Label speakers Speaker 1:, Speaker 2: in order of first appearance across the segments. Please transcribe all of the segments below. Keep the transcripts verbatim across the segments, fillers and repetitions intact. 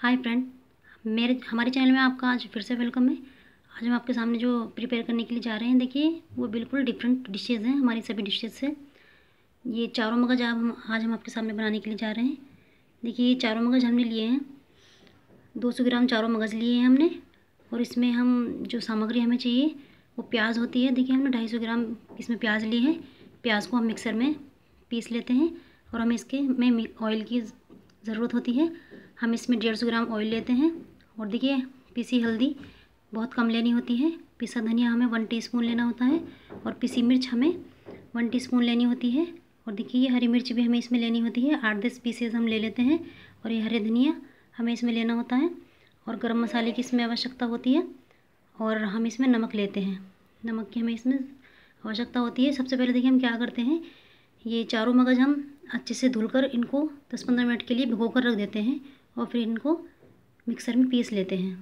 Speaker 1: Hi friend, मेरे हमारे channel में आपका आज फिर से वेलकम है। आज हम आपके सामने जो प्रिपेयर करने के लिए जा रहे हैं, देखिए वो बिल्कुल डिफरेंट डिशेज़ हैं हमारी सभी डिशेज़ से। ये चारों मगज़ आप हम आज हम आपके सामने बनाने के लिए जा रहे हैं। देखिए ये चारों मगज़ हमने लिए हैं, दो सौ ग्राम चारों मगज़ लिए हैं हमने। और इसमें हम जो सामग्री हमें चाहिए वो प्याज होती है। देखिए हमने ढाई सौ ग्राम इसमें प्याज लिए हैं। प्याज को हम मिक्सर में पीस लेते हैं और हमें इसके में ऑयल की ज़रूरत होती है। हम इसमें डेढ़ सौ ग्राम ऑयल लेते हैं। और देखिए पिसी हल्दी बहुत कम लेनी होती है। पिसा धनिया हमें वन टीस्पून लेना होता है और पिसी मिर्च हमें वन टीस्पून लेनी होती है। और देखिए ये हरी मिर्च भी हमें इसमें लेनी होती है, आठ दस पीसेस हम ले लेते हैं। और ये हरे धनिया हमें इसमें लेना होता है और गरम मसाले की इसमें आवश्यकता होती है। और हम इसमें नमक लेते हैं, नमक की हमें इसमें आवश्यकता होती है। सबसे पहले देखिए हम क्या करते हैं, ये चारों मगज़ हम अच्छे से धुलकर इनको दस पंद्रह मिनट के लिए भिगो कर रख देते हैं और फिर इनको मिक्सर में पीस लेते हैं।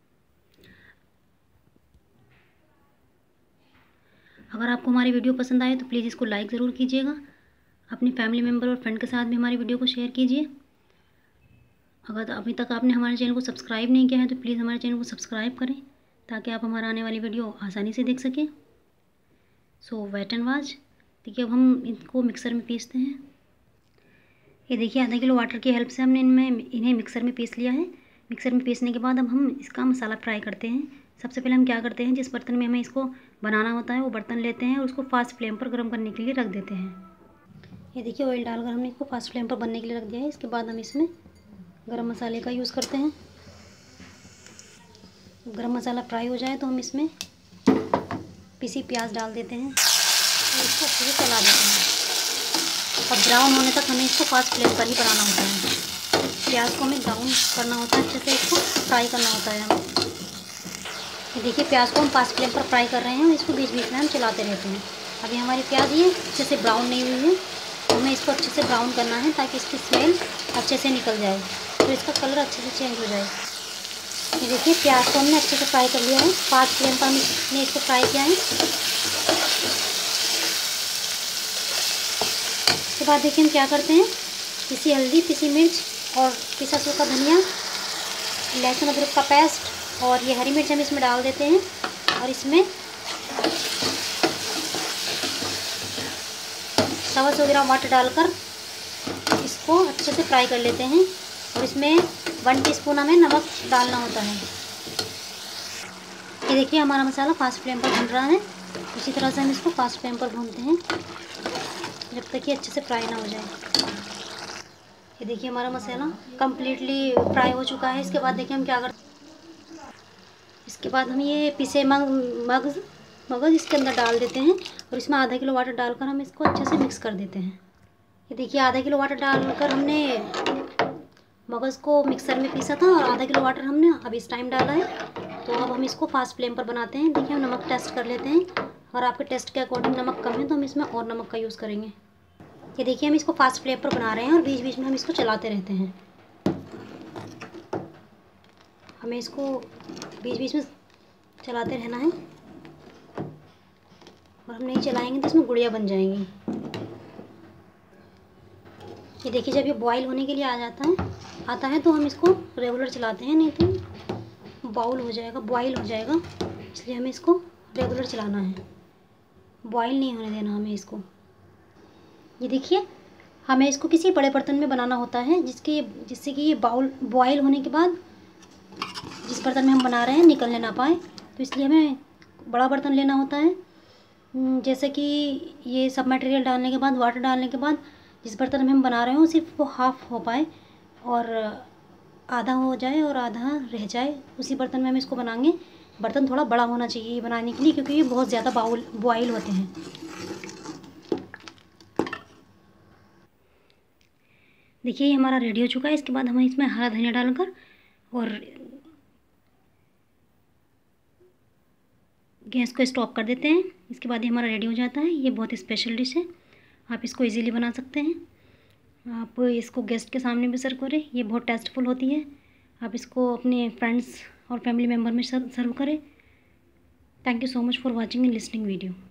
Speaker 1: अगर आपको हमारी वीडियो पसंद आए तो प्लीज़ इसको लाइक ज़रूर कीजिएगा। अपनी फैमिली मेम्बर और फ्रेंड के साथ भी हमारी वीडियो को शेयर कीजिए। अगर अभी तक आपने हमारे चैनल को सब्सक्राइब नहीं किया है तो प्लीज़ हमारे चैनल को सब्सक्राइब करें ताकि आप हमारा आने वाली वीडियो आसानी से देख सकें। So wait and watch. देखिए अब हम इनको मिक्सर में पीसते हैं। ये देखिए आधा किलो वाटर की हेल्प से हमने इनमें इन्हें मिक्सर में पीस लिया है। मिक्सर में पीसने के बाद अब हम इसका मसाला फ्राई करते हैं। सबसे पहले हम क्या करते हैं, जिस बर्तन में हमें इसको बनाना होता है वो बर्तन लेते हैं और उसको फास्ट फ्लेम पर गर्म करने के लिए रख देते हैं। ये देखिए ऑयल डालकर हमने इसको फास्ट फ्लेम पर बनने के लिए रख दिया है। इसके बाद हम इसमें गरम मसाले का यूज़ करते हैं। गरम मसाला फ्राई हो जाए तो हम इसमें पिसी प्याज डाल देते हैं और इसको अच्छे से चला देते हैं। और ब्राउन होने तक हमें इसको फास्ट फ्लेम पर ही बनाना होता है। प्याज को हमें ब्राउन करना होता है, अच्छे से इसको फ्राई करना होता है हमें। ये देखिए प्याज को हम फास्ट फ्लेम पर फ्राई कर रहे हैं और इसको बीच बीच में हम चलाते रहते हैं। अभी हमारी प्याज ये अच्छे से ब्राउन नहीं हुई है, हमें इसको अच्छे से ब्राउन करना है ताकि इसकी स्मेल अच्छे से निकल जाए, तो इसका कलर अच्छे से चेंज हो जाए। ये देखिए प्याज को हमने अच्छे से फ्राई कर लिया है, फास्ट फ्लेम पर हमने इसको फ्राई किया है। उसके बाद देखिए हम क्या करते हैं, पिसी हल्दी, पिसी मिर्च और पिसा सूखा धनिया, लहसुन अदरक का पेस्ट और ये हरी मिर्च हम इसमें डाल देते हैं। और इसमें सवा सौ ग्राम वाटर डालकर इसको अच्छे से फ्राई कर लेते हैं। और इसमें वन टीस्पून हमें नमक डालना होता है। ये देखिए हमारा मसाला फास्ट फ्लेम पर भून रहा है। इसी तरह से हम इसको फास्ट फ्लेम पर भूनते हैं जब तक ये अच्छे से फ्राई ना हो जाए। ये देखिए हमारा मसाला कम्प्लीटली फ्राई हो चुका है। इसके बाद देखिए हम क्या करते हैं, इसके बाद हम ये पिसे मग मगज़ मगज़ इसके अंदर डाल देते हैं और इसमें आधा किलो वाटर डालकर हम इसको अच्छे से मिक्स कर देते हैं। ये देखिए आधा किलो वाटर डालकर हमने मगज़ को मिक्सर में पीसा था और आधा किलो वाटर हमने अब इस टाइम डाला है। तो अब हम इसको फास्ट फ्लेम पर बनाते हैं। देखिए हम नमक टेस्ट कर लेते हैं, और आपके टेस्ट के अकॉर्डिंग नमक कम है तो हम इसमें और नमक का यूज़ करेंगे। ये देखिए हम इसको फास्ट फ्लेम पर बना रहे हैं और बीच बीच में हम इसको चलाते रहते हैं। हमें इसको बीच बीच में चलाते रहना है और हम नहीं चलाएंगे तो इसमें गुड़िया बन जाएंगी। ये देखिए जब ये बॉईल होने के लिए आ जाता है आता है तो हम इसको रेगुलर चलाते हैं, नहीं तो बाउल हो जाएगा, बॉईल हो जाएगा। इसलिए हमें इसको रेगुलर चलाना है, बॉईल नहीं होने देना हमें इसको। ये देखिए हमें इसको किसी बड़े बर्तन में बनाना होता है जिसके जिससे कि ये बाउल बॉईल होने के बाद जिस बर्तन में हम बना रहे हैं निकलने ना पाए, तो इसलिए हमें बड़ा बर्तन लेना होता है। जैसे कि ये सब मटेरियल डालने के बाद, वाटर डालने के बाद जिस बर्तन में हम बना रहे हो सिर्फ वो हाफ़ हो पाए और आधा हो जाए और आधा रह जाए, उसी बर्तन में हम इसको बनाएंगे। बर्तन थोड़ा बड़ा होना चाहिए ये बनाने के लिए, क्योंकि ये बहुत ज़्यादा बाउल बॉईल होते हैं। देखिए ये हमारा रेडी हो चुका है। इसके बाद हम इसमें हरा धनिया डालकर और गैस को स्टॉप कर देते हैं। इसके बाद ये हमारा रेडी हो जाता है। ये बहुत स्पेशल डिश है, आप इसको इजीली बना सकते हैं। आप इसको गेस्ट के सामने भी सर्व करें, ये बहुत टेस्टफुल होती है। आप इसको अपने फ्रेंड्स और फैमिली मेम्बर में सर्व करें। Thank you so much for watching and listening video.